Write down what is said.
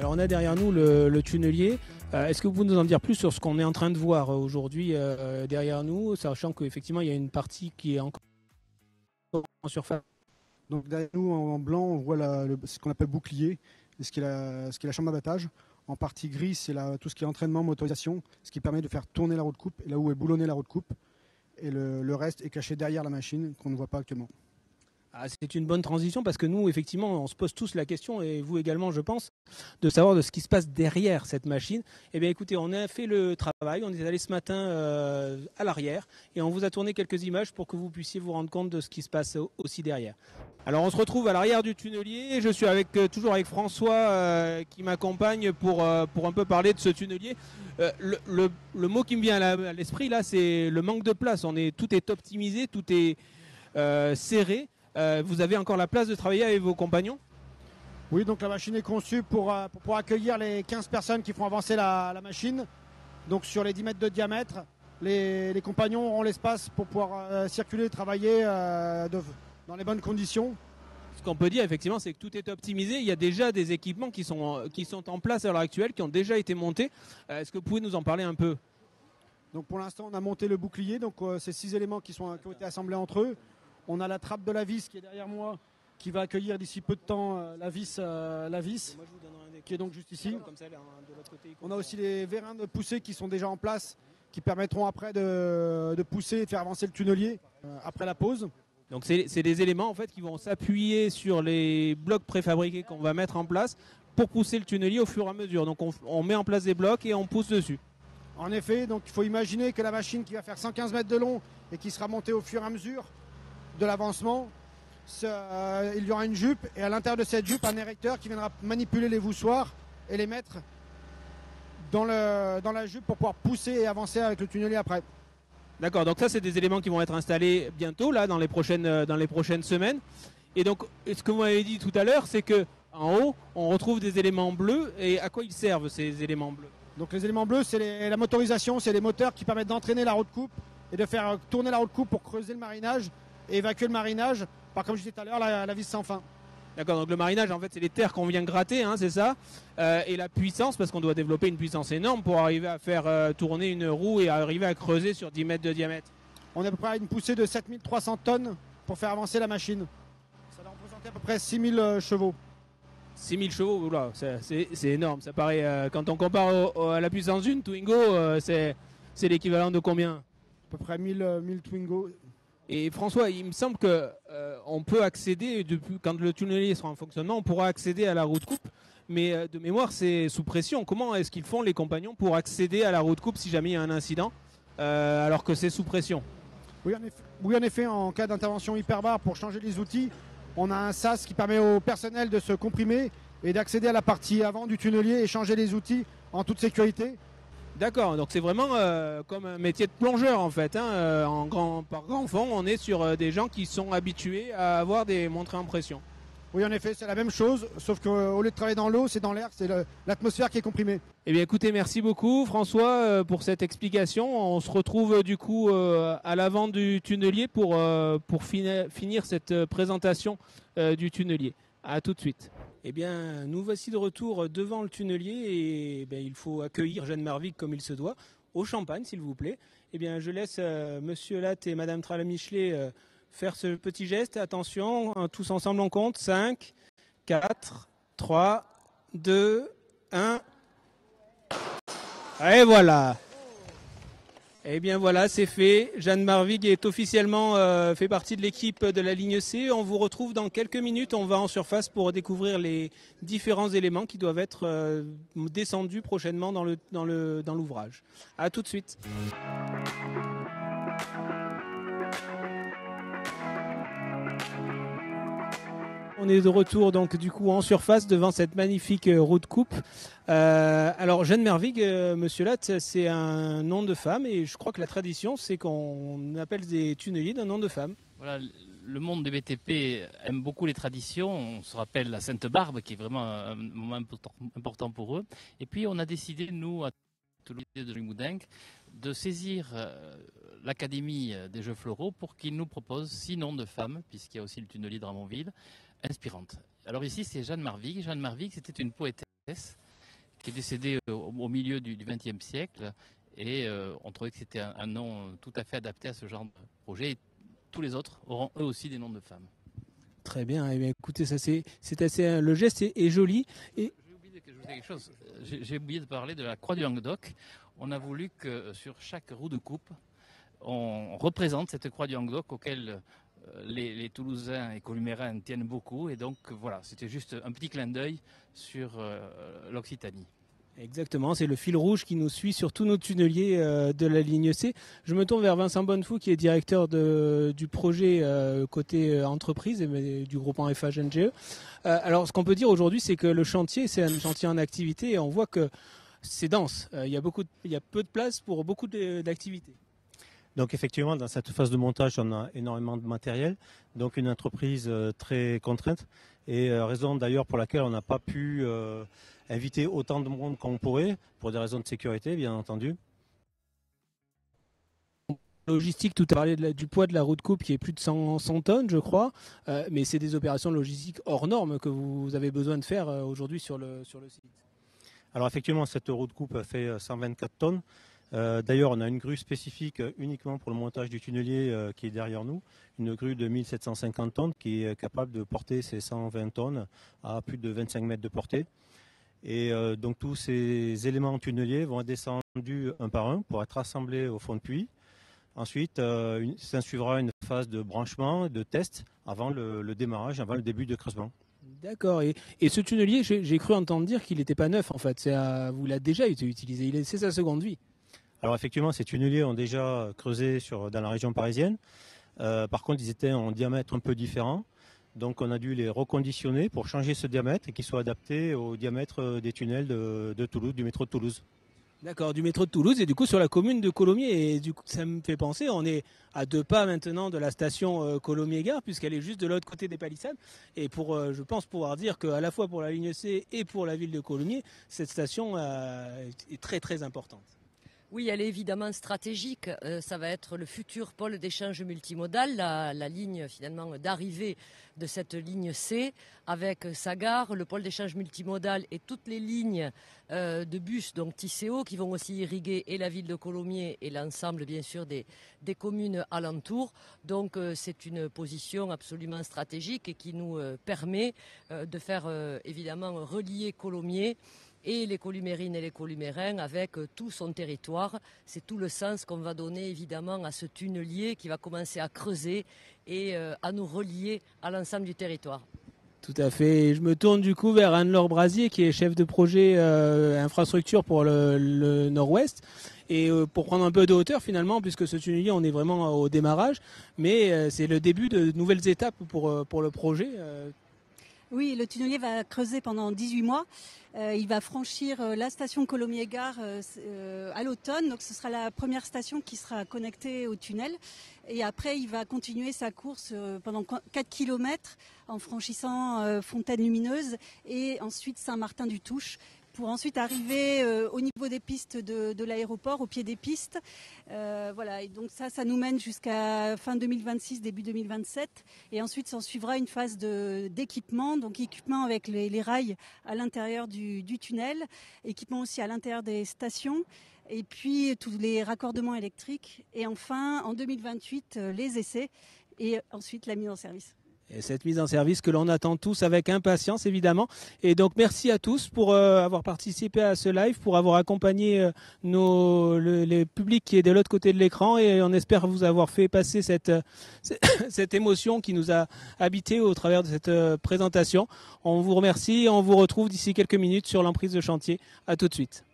Alors on a derrière nous le tunnelier. Est-ce que vous pouvez nous en dire plus sur ce qu'on est en train de voir aujourd'hui derrière nous, sachant qu'effectivement il y a une partie qui est encore en surface. Donc derrière nous en blanc on voit ce qu'on appelle bouclier, et ce qui est la chambre d'abattage. En partie gris c'est tout ce qui est entraînement, motorisation, ce qui permet de faire tourner la roue de coupe, et là où est boulonnée la roue de coupe. Et le reste est caché derrière la machine qu'on ne voit pas actuellement. Ah, c'est une bonne transition parce que nous, effectivement, on se pose tous la question, et vous également, je pense, de savoir de ce qui se passe derrière cette machine. Eh bien, écoutez, on a fait le travail, on est allé ce matin à l'arrière et on vous a tourné quelques images pour que vous puissiez vous rendre compte de ce qui se passe aussi derrière. Alors, on se retrouve à l'arrière du tunnelier. Je suis toujours avec François qui m'accompagne pour un peu parler de ce tunnelier. Le mot qui me vient à l'esprit, là, c'est le manque de place. Tout est optimisé, tout est serré. Vous avez encore la place de travailler avec vos compagnons? Oui, donc la machine est conçue pour pouvoir accueillir les 15 personnes qui font avancer la machine. Donc sur les 10 mètres de diamètre, les compagnons auront l'espace pour pouvoir circuler et travailler dans les bonnes conditions. Ce qu'on peut dire effectivement, c'est que tout est optimisé. Il y a déjà des équipements qui sont en place à l'heure actuelle, qui ont déjà été montés. Est-ce que vous pouvez nous en parler un peu? Donc pour l'instant, on a monté le bouclier. Donc ces 6 éléments qui ont été assemblés entre eux. On a la trappe de la vis qui est derrière moi, qui va accueillir d'ici peu de temps la vis, qui est donc juste ici. On a aussi les vérins de poussée qui sont déjà en place, qui permettront après de pousser et de faire avancer le tunnelier après la pause. Donc c'est des éléments en fait qui vont s'appuyer sur les blocs préfabriqués qu'on va mettre en place pour pousser le tunnelier au fur et à mesure. Donc on met en place des blocs et on pousse dessus. En effet, donc il faut imaginer que la machine qui va faire 115 mètres de long et qui sera montée au fur et à mesure de l'avancement, il y aura une jupe, et à l'intérieur de cette jupe un érecteur qui viendra manipuler les voussoirs et les mettre dans la jupe pour pouvoir pousser et avancer avec le tunnelier après. D'accord, donc ça c'est des éléments qui vont être installés bientôt là dans les prochaines semaines. Et donc ce que vous m'avez dit tout à l'heure, c'est que en haut on retrouve des éléments bleus. Et à quoi ils servent ces éléments bleus? Donc les éléments bleus, c'est la motorisation, c'est les moteurs qui permettent d'entraîner la roue de coupe et de faire tourner la roue de coupe pour creuser le marinage et évacuer le marinage par, comme je disais tout à l'heure, la vis sans fin. D'accord, donc le marinage en fait c'est les terres qu'on vient gratter, hein, c'est ça, et la puissance, parce qu'on doit développer une puissance énorme pour arriver à faire tourner une roue et arriver à creuser sur 10 mètres de diamètre. On est à peu près à une poussée de 7300 tonnes pour faire avancer la machine. Ça doit représenter à peu près 6000 chevaux. 6000 chevaux, oula, c'est énorme, ça paraît, quand on compare à la puissance d'une Twingo, c'est l'équivalent de combien? À peu près 1000 Twingo. Et François, il me semble que on peut accéder, quand le tunnelier sera en fonctionnement, on pourra accéder à la roue de coupe, mais de mémoire c'est sous pression. Comment est-ce qu'ils font les compagnons pour accéder à la roue de coupe si jamais il y a un incident, alors que c'est sous pression? Oui, en effet, en cas d'intervention hyperbare, pour changer les outils, on a un sas qui permet au personnel de se comprimer et d'accéder à la partie avant du tunnelier et changer les outils en toute sécurité. D'accord, donc c'est vraiment comme un métier de plongeur en fait, hein, par grand fond, on est sur des gens qui sont habitués à avoir des montrées en pression. Oui, en effet, c'est la même chose, sauf qu'au lieu de travailler dans l'eau, c'est dans l'air, c'est l'atmosphère qui est comprimée. Eh bien écoutez, merci beaucoup François pour cette explication. On se retrouve du coup à l'avant du tunnelier pour finir cette présentation du tunnelier. À tout de suite. Eh bien, nous voici de retour devant le tunnelier et il faut accueillir Jeanne Marvic comme il se doit, au champagne s'il vous plaît. Eh bien, je laisse Monsieur Latte et Madame Tralamichelet faire ce petit geste. Attention, tous ensemble on compte. 5, 4, 3, 2, 1. Et voilà. Eh bien voilà, c'est fait. Jeanne Marvic est officiellement fait partie de l'équipe de la ligne C. On vous retrouve dans quelques minutes. On va en surface pour découvrir les différents éléments qui doivent être descendus prochainement dans l'ouvrage. À tout de suite. On est de retour donc du coup en surface devant cette magnifique roue de coupe. Alors Jeanne Marvic, Monsieur Latte, c'est un nom de femme et je crois que la tradition c'est qu'on appelle des tunneliers d'un nom de femme. Voilà, le monde des BTP aime beaucoup les traditions. On se rappelle la Sainte-Barbe qui est vraiment un moment important pour eux. Et puis on a décidé, nous, à Toulouse de Moudinque, de saisir l'Académie des Jeux Floraux pour qu'ils nous proposent 6 noms de femmes, puisqu'il y a aussi le tunnelier de Ramonville, inspirantes. Alors ici c'est Jeanne Marvic. Jeanne Marvic, c'était une poétesse qui est décédé au milieu du XXe siècle. Et on trouvait que c'était un nom tout à fait adapté à ce genre de projet. Et tous les autres auront eux aussi des noms de femmes. Très bien. Eh bien écoutez, ça c'est assez, le geste est joli. Et j'ai oublié d'ajouter quelque chose. J'ai oublié de parler de la croix du Languedoc. On a voulu que sur chaque roue de coupe, on représente cette croix du Languedoc auquel les Toulousains et Columérins tiennent beaucoup. Et donc voilà, c'était juste un petit clin d'œil sur l'Occitanie. Exactement, c'est le fil rouge qui nous suit sur tous nos tunneliers de la ligne C. Je me tourne vers Vincent Bonnefou qui est directeur du projet côté entreprise et du groupement FH NGE. Alors ce qu'on peut dire aujourd'hui, c'est que le chantier, c'est un chantier en activité et on voit que c'est dense. Il y a peu de place pour beaucoup d'activités. Donc effectivement, dans cette phase de montage, on a énormément de matériel, donc une entreprise très contrainte, et raison d'ailleurs pour laquelle on n'a pas pu inviter autant de monde qu'on pourrait, pour des raisons de sécurité bien entendu. Logistique, tout à parlé du poids de la roue de coupe qui est plus de 100 tonnes, je crois, mais c'est des opérations logistiques hors normes que vous avez besoin de faire aujourd'hui sur le site. Alors effectivement, cette roue de coupe fait 124 tonnes. D'ailleurs, on a une grue spécifique uniquement pour le montage du tunnelier qui est derrière nous, une grue de 1750 tonnes qui est capable de porter ces 120 tonnes à plus de 25 mètres de portée. Et donc tous ces éléments tunneliers vont être descendus un par un pour être assemblés au fond de puits. Ensuite, s'ensuivra une phase de branchement, de test avant le démarrage, avant le début de creusement. D'accord. Et ce tunnelier, j'ai cru entendre dire qu'il n'était pas neuf en fait. Vous l'avez déjà été utilisé. C'est sa seconde vie. Alors effectivement, ces tunneliers ont déjà creusé dans la région parisienne. Par contre, ils étaient en diamètre un peu différent. Donc on a dû les reconditionner pour changer ce diamètre et qu'ils soient adaptés au diamètre des tunnels de Toulouse, du métro de Toulouse. D'accord, du métro de Toulouse et du coup sur la commune de Colomiers. Et du coup, ça me fait penser, on est à 2 pas maintenant de la station Colomiers-Gare puisqu'elle est juste de l'autre côté des palissades. Et je pense pouvoir dire qu'à la fois pour la ligne C et pour la ville de Colomiers, cette station est très très importante. Oui, elle est évidemment stratégique. Ça va être le futur pôle d'échange multimodal, la ligne finalement d'arrivée de cette ligne C, avec sa gare, le pôle d'échange multimodal et toutes les lignes de bus, donc TCO, qui vont aussi irriguer et la ville de Colomiers et l'ensemble bien sûr des communes alentours. Donc c'est une position absolument stratégique et qui nous permet de faire évidemment relier Colomiers et les Columérines et les Columérins avec tout son territoire. C'est tout le sens qu'on va donner évidemment à ce tunnelier qui va commencer à creuser et à nous relier à l'ensemble du territoire. Tout à fait. Et je me tourne du coup vers Anne-Laure Brasier qui est chef de projet infrastructure pour le Nord-Ouest. Et pour prendre un peu de hauteur finalement, puisque ce tunnelier, on est vraiment au démarrage, mais c'est le début de nouvelles étapes pour le projet. Oui, le tunnelier va creuser pendant 18 mois. Il va franchir la station Colomiers-Gare à l'automne. Donc ce sera la première station qui sera connectée au tunnel. Et après, il va continuer sa course pendant 4 km en franchissant Fontaine-Lumineuse et ensuite Saint-Martin-du-Touche, pour ensuite arriver au niveau des pistes de l'aéroport, au pied des pistes. Voilà, et donc ça nous mène jusqu'à fin 2026, début 2027. Et ensuite, s'en suivra une phase d'équipement, donc équipement avec les rails à l'intérieur du tunnel, équipement aussi à l'intérieur des stations, et puis tous les raccordements électriques. Et enfin, en 2028, les essais et ensuite la mise en service. Et cette mise en service que l'on attend tous avec impatience, évidemment. Et donc, merci à tous pour avoir participé à ce live, pour avoir accompagné les publics qui est de l'autre côté de l'écran. Et on espère vous avoir fait passer cette émotion qui nous a habité au travers de cette présentation. On vous remercie et on vous retrouve d'ici quelques minutes sur l'emprise de chantier. À tout de suite.